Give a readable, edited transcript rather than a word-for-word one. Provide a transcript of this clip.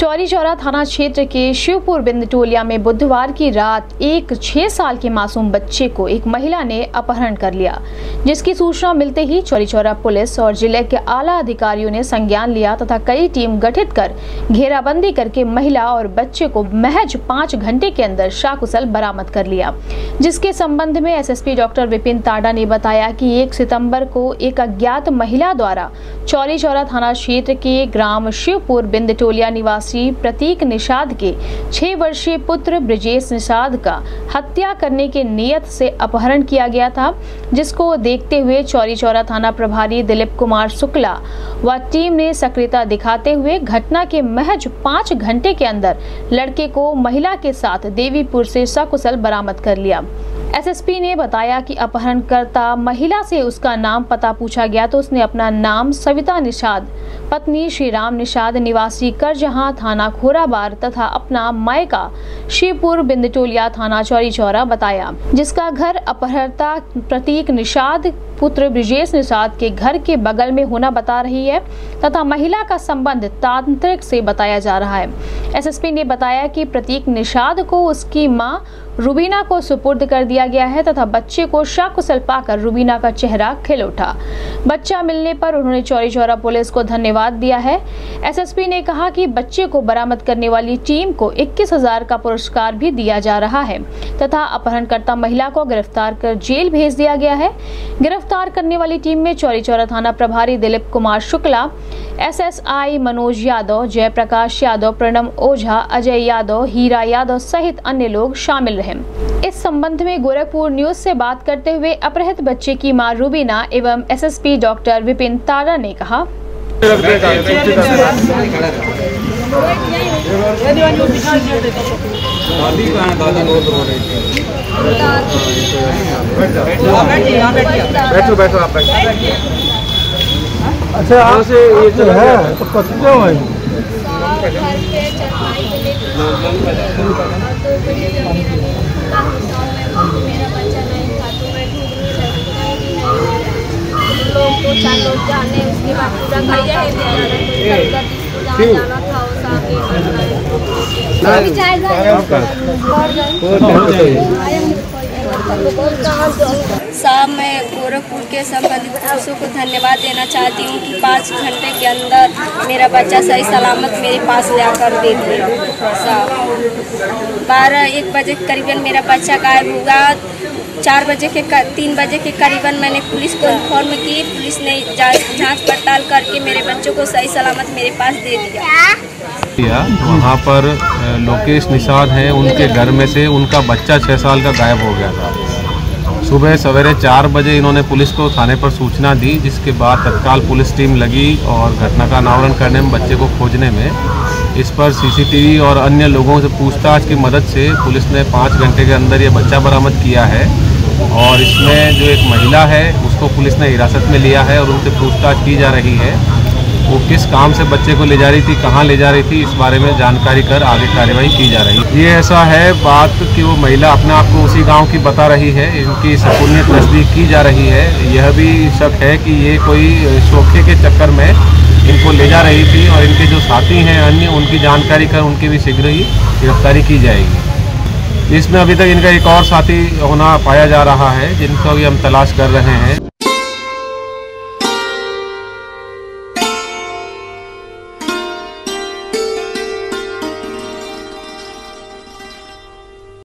चौरी चौरा थाना क्षेत्र के शिवपुर बिंदटोलिया में बुधवार की रात एक 6 साल के मासूम बच्चे को एक महिला ने अपहरण कर लिया, जिसकी सूचना मिलते ही चौरी चौरा पुलिस और जिले के आला अधिकारियों ने संज्ञान लिया तथा कई टीम गठित कर घेराबंदी करके महिला और बच्चे को महज 5 घंटे के अंदर शाकुशल बरामद कर लिया। जिसके संबंध में एसएसपी डॉक्टर विपिन ताडा ने बताया कि 1 सितंबर को एक अज्ञात महिला द्वारा चौरी चौरा थाना क्षेत्र के ग्राम शिवपुर बिंदटोलिया निवासी प्रतीक निषाद के 6 वर्षीय पुत्र ब्रजेश निषाद का हत्या करने के नियत से अपहरण किया गया था, जिसको देखते हुए चौरी चौरा थाना प्रभारी दिलीप कुमार शुक्ला व टीम ने सक्रियता दिखाते हुए घटना के महज 5 घंटे के अंदर लड़के को महिला के साथ देवीपुर से सकुशल बरामद कर लिया। एसएसपी ने बताया कि अपहरणकर्ता महिला से उसका नाम पता पूछा गया तो उसने अपना नाम सविता निषाद, पत्नी श्रीराम निषाद, निवासी करजहां थाना खोराबार तथा अपना मायका शिवपुर बिंदटोलिया थाना चौरी चौरा बताया, जिसका घर अपहरणकर्ता प्रतीक निषाद पुत्र ब्रजेश निषाद के घर के बगल में होना बता रही है तथा महिला का संबंध तांत्रिक से बताया जा रहा है। एसएसपी ने बताया कि प्रतीक निषाद को उसकी मां रुबीना को सुपुर्द कर दिया गया है तथा बच्चे को सकुशल पाकर रुबीना का चेहरा खिल उठा। बच्चा मिलने पर उन्होंने चौरी चौरा पुलिस को धन्यवाद दिया है। एसएसपी ने कहा कि बच्चे को बरामद करने वाली टीम को 21,000 का पुरस्कार भी दिया जा रहा है तथा अपहरणकर्ता महिला को गिरफ्तार कर जेल भेज दिया गया है। गिरफ्तार करने वाली टीम में चौरी चौरा थाना प्रभारी दिलीप कुमार शुक्ला, एसएसआई मनोज यादव, जयप्रकाश यादव, प्रणम ओझा, अजय यादव, हीरा यादव सहित अन्य लोग शामिल रहे। इस संबंध में गोरखपुर न्यूज से बात करते हुए अपहृत बच्चे की मां रुबीना एवं एसएसपी डॉक्टर विपिन ताडा ने कहा, बैठो आप अच्छा यहाँ से ये जो है तो कथी क्यों है? लोग 2-4 लोग जाने उसके बाद पूरा साहब, मैं गोरखपुर के संबंधित पुरुषों को धन्यवाद देना चाहती हूँ कि 5 घंटे के अंदर मेरा बच्चा सही सलामत मेरे पास ले आकर दे दिया। साहब 12-1 बजे के करीबन मेरा बच्चा गायब हुआ। 3 बजे के करीबन मैंने पुलिस को इन्फॉर्म की। पुलिस ने जांच पड़ताल करके मेरे बच्चों को सही सलामत मेरे पास दे दिया। वहाँ पर लोकेश निषाद हैं, उनके घर में से उनका बच्चा 6 साल का गायब हो गया था। सुबह सवेरे 4 बजे इन्होंने पुलिस को थाने पर सूचना दी, जिसके बाद तत्काल पुलिस टीम लगी और घटना का अनावरण करने में, बच्चे को खोजने में। इस पर सीसीटीवी और अन्य लोगों से पूछताछ की मदद से पुलिस ने 5 घंटे के अंदर ये बच्चा बरामद किया है और इसमें जो एक महिला है उसको पुलिस ने हिरासत में लिया है और उनसे पूछताछ की जा रही है। वो किस काम से बच्चे को ले जा रही थी, कहाँ ले जा रही थी, इस बारे में जानकारी कर आगे कार्रवाई की जा रही है। ये ऐसा है बात कि वो महिला अपने आप को उसी गांव की बता रही है, इनकी सकुनियत तस्दीक की जा रही है। यह भी शक है कि ये कोई शोखे के चक्कर में इनको ले जा रही थी और इनके जो साथी हैं अन्य, उनकी जानकारी कर उनकी भी शीघ्र ही गिरफ्तारी की जाएगी। इसमें अभी तक इनका एक और साथी होना पाया जा रहा है, जिनको भी हम तलाश कर रहे हैं।